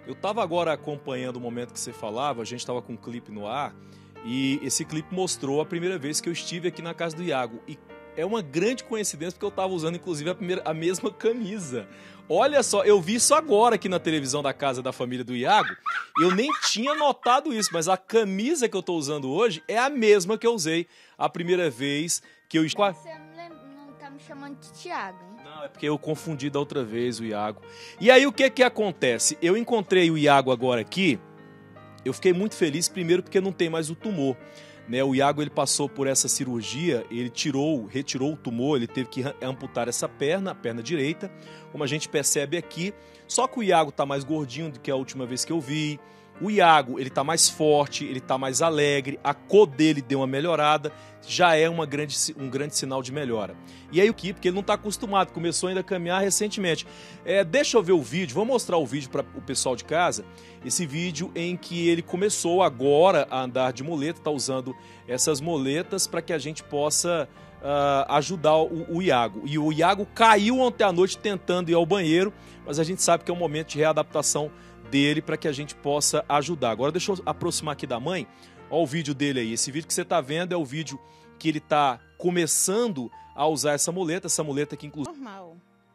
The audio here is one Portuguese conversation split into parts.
Eu estava agora acompanhando o momento que você falava, a gente estava com um clipe no ar, e esse clipe mostrou a primeira vez que eu estive aqui na casa do Iago. E é uma grande coincidência, porque eu estava usando, inclusive, a mesma camisa. Olha só, eu vi isso agora aqui na televisão da casa da família do Iago. Eu nem tinha notado isso, mas a camisa que eu estou usando hoje é a mesma que eu usei a primeira vez que eu... Você não tá me chamando de Thiago, hein? Não, é porque eu confundi da outra vez o Iago. E aí o que acontece? Eu encontrei o Iago agora aqui, eu fiquei muito feliz, primeiro porque não tem mais o tumor. Né, o Iago ele passou por essa cirurgia, ele retirou o tumor, ele teve que amputar essa perna, a perna direita, como a gente percebe aqui. Só que o Iago está mais gordinho do que a última vez que eu vi. O Iago ele está mais forte, ele está mais alegre, a cor dele deu uma melhorada, já é um grande sinal de melhora. E aí o que? Porque ele não está acostumado, começou ainda a caminhar recentemente. Deixa eu ver o vídeo, vou mostrar o vídeo para o pessoal de casa. Esse vídeo em que ele começou agora a andar de muleta, está usando essas moletas para que a gente possa ajudar o Iago. E o Iago caiu ontem à noite tentando ir ao banheiro, mas a gente sabe que é um momento de readaptação dele para que a gente possa ajudar. Agora deixa eu aproximar aqui da mãe. Olha o vídeo dele aí. Esse vídeo que você está vendo é o vídeo que ele está começando a usar essa muleta que inclusive... Normal.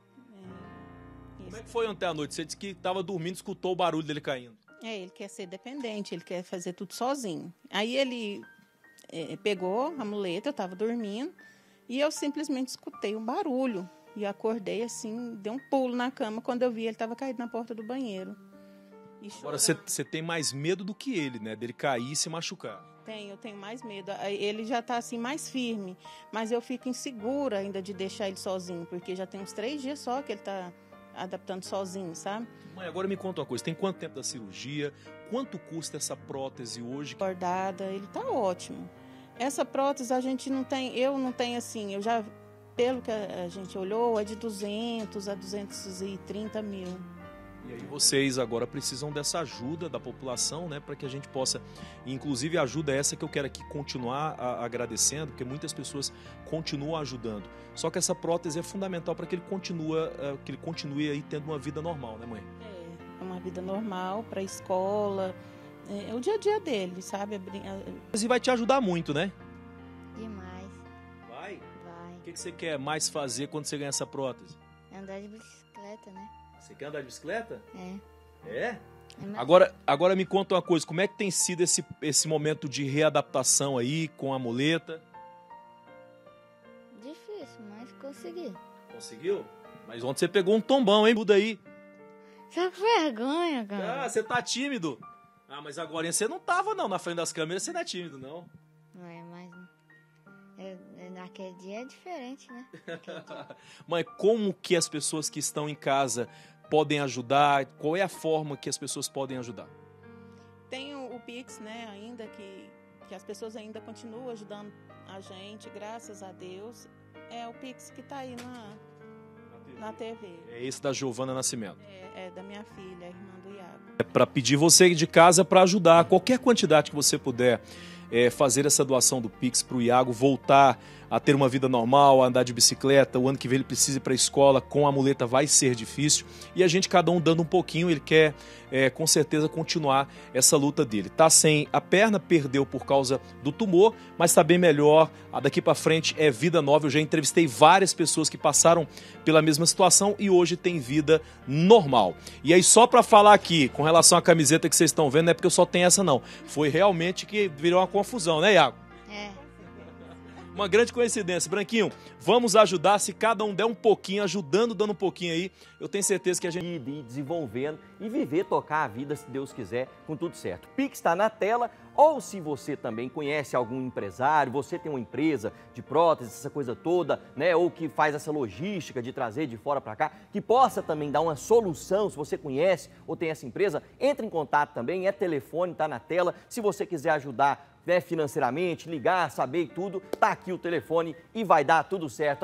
Como é que foi ontem à noite? Você disse que estava dormindo, escutou o barulho dele caindo. Ele quer ser dependente, ele quer fazer tudo sozinho. Aí ele pegou a muleta, eu estava dormindo, e eu simplesmente escutei um barulho. E acordei assim, dei um pulo na cama, quando eu vi ele estava caído na porta do banheiro. Agora, você tem mais medo do que ele, né? Dele cair e se machucar. Eu tenho mais medo. Ele já está assim, mais firme, mas eu fico insegura ainda de deixar ele sozinho, porque já tem uns 3 dias só que ele está adaptando sozinho, sabe? Mãe, agora me conta uma coisa, tem quanto tempo da cirurgia? Quanto custa essa prótese hoje? Bordada, ele está ótimo. Essa prótese a gente não tem, eu não tenho assim, eu já, pelo que a gente olhou, é de 200 a 230 mil. E aí vocês agora precisam dessa ajuda da população, né, para que a gente possa, inclusive ajuda essa que eu quero aqui continuar agradecendo, porque muitas pessoas continuam ajudando. Só que essa prótese é fundamental para que ele continue aí tendo uma vida normal, né, mãe? É uma vida normal para a escola, é o dia a dia dele, sabe? E vai te ajudar muito, né? Demais. Vai? Vai. O que você quer mais fazer quando você ganhar essa prótese? Andar de bicicleta, né? Você quer andar de bicicleta? É. É? mais... Agora me conta uma coisa, como é que tem sido esse momento de readaptação aí com a muleta? Difícil, mas consegui. Conseguiu? Mas ontem você pegou um tombão, hein? Tudo aí. Só com vergonha, cara. Ah, você tá tímido? Ah, mas agora você não tava não, na frente das câmeras você não é tímido, não. Não é, mas... naquele dia é diferente, né? Mãe, como que as pessoas que estão em casa podem ajudar? Qual é a forma que as pessoas podem ajudar? Tem o Pix, né, ainda que as pessoas ainda continuam ajudando a gente, graças a Deus. É o Pix que está aí na TV. É esse da Giovana Nascimento. É da minha filha, a irmã do Iago. É para pedir você de casa para ajudar, qualquer quantidade que você puder. Fazer essa doação do Pix para o Iago voltar a ter uma vida normal, a andar de bicicleta. O ano que vem ele precisa ir para a escola, com a muleta vai ser difícil. E a gente, cada um dando um pouquinho, ele quer com certeza continuar essa luta dele. Tá sem a perna, perdeu por causa do tumor, mas está bem melhor. Daqui para frente é vida nova. Eu já entrevistei várias pessoas que passaram pela mesma situação e hoje tem vida normal. E aí só para falar aqui, com relação à camiseta que vocês estão vendo, não é porque eu só tenho essa não. Foi realmente que virou uma confusão, né, Iago? É. Uma grande coincidência. Branquinho, vamos ajudar, se cada um der um pouquinho, ajudando, dando um pouquinho aí, eu tenho certeza que a gente... Ir desenvolvendo e viver, tocar a vida, se Deus quiser, com tudo certo. O Pix está na tela, ou se você também conhece algum empresário, você tem uma empresa de prótese, essa coisa toda, né, ou que faz essa logística de trazer de fora para cá, que possa também dar uma solução, se você conhece ou tem essa empresa, entre em contato também, telefone, está na tela, se você quiser ajudar, né, financeiramente, ligar, saber tudo, tá aqui o telefone e vai dar tudo certo.